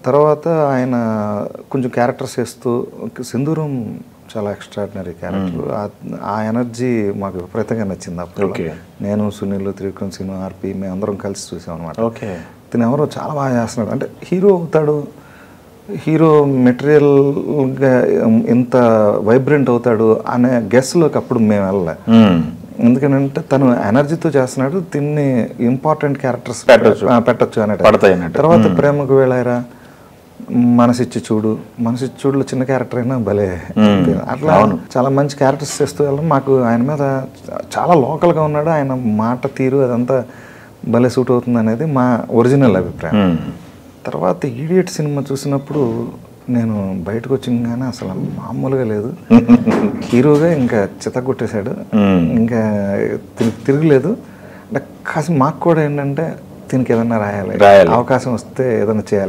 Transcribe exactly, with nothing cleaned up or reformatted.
తర్వాత ఆయన కొంచెం క్యారెక్టర్స్ చేస్తూ సింధూరం చాలా ఎక్స్ట్రాడినరీ క్యారెక్టర్. ఆ ఎనర్జీ మాకు విపరీతంగా నచ్చింది అప్పుడు. నేను సునీల్, త్రివిక్రమ్ శ్రీను, ఆర్పి మేము అందరం కలిసి చూసాం అనమాట. ఇతను ఎవరో చాలా బాగా చేస్తున్నాడు, అంటే హీరో అవుతాడు, హీరో మెటీరియల్గా ఇంత వైబ్రెంట్ అవుతాడు అనే గెస్లోకి అప్పుడు మేము వెళ్ళలే. ఎందుకంటే తను ఎనర్జీతో చేస్తున్నాడు, తిన్ని ఇంపార్టెంట్ క్యారెక్టర్స్ పెట్టచ్చు అనే. తర్వాత ప్రేమకు వేళారా, మనసిచ్చి చూడు, మనసిచ్చి చూడులో చిన్న క్యారెక్టర్ అయినా భలే, అట్లా చాలా మంచి క్యారెక్టర్స్ చేస్తూ వెళ్ళడం. మాకు ఆయన మీద చాలా లోకల్గా ఉన్నాడు, ఆయన మాట తీరు అదంతా భలే సూట్ అవుతుంది అనేది మా ఒరిజినల్ అభిప్రాయం. తర్వాత ఈడియట్ సినిమా చూసినప్పుడు నేను బయటకు వచ్చింగానే అసలు మామూలుగా లేదు, హీరోగా ఇంకా చితగొట్టేశాడు, ఇంకా తిరిగి తిరగలేదు. అంటే కాసి మాకు కూడా ఏంటంటే దీనికి ఏదన్నా రాయాలి, అవకాశం వస్తే ఏదైనా చేయాలి.